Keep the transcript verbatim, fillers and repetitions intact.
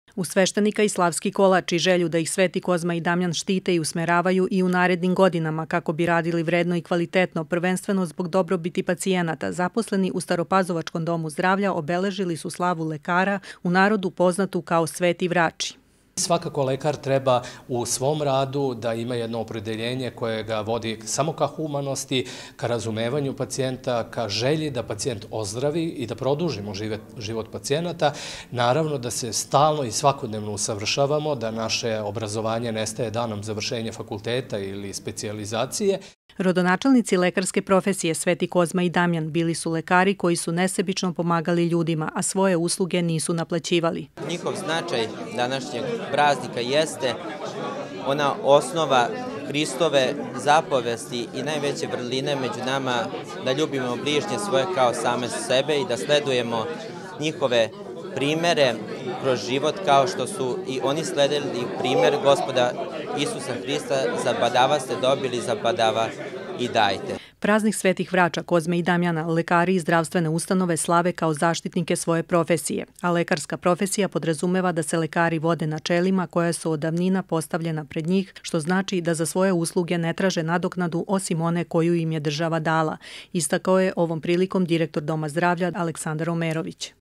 U sveštenika i slavski kolač i želju da ih Sveti Kozma i Damjan štite i usmeravaju i u narednim godinama kako bi radili vredno i kvalitetno, prvenstveno zbog dobrobiti pacijenata, zaposleni u Staropazovačkom domu zdravlja obeležili su slavu lekara, u narodu poznatu kao Sveti Vrači. Svakako lekar treba u svom radu da ima jedno opredeljenje koje ga vodi samo ka humanosti, ka razumevanju pacijenta, ka želji da pacijent ozdravi i da produžimo život pacijenata. Naravno da se stalno i svakodnevno usavršavamo, da naše obrazovanje nestaje danom završenja fakulteta ili specijalizacije. Rodonačelnici lekarske profesije Sveti Kozma i Damjan bili su lekari koji su nesebično pomagali ljudima, a svoje usluge nisu naplaćivali. Njihov značaj današnjeg praznika jeste ona osnova Hristove zapovesti i najveće vrline među nama da ljubimo bližnje svoje kao same sebe i da sledujemo njihove primere kroz život kao što su i oni sledili primjer Gospoda Isusa Hrista, za badava ste dobili, za badava i dajte. Praznik Svetih Vrača, Kozme i Damjana lekari i zdravstvene ustanove slave kao zaštitnike svoje profesije, a lekarska profesija podrazumeva da se lekari vode načelima koja su od davnina postavljena pred njih, što znači da za svoje usluge ne traže nadoknadu osim one koju im je država dala, istakao je ovom prilikom direktor Doma zdravlja Aleksandar Omerović.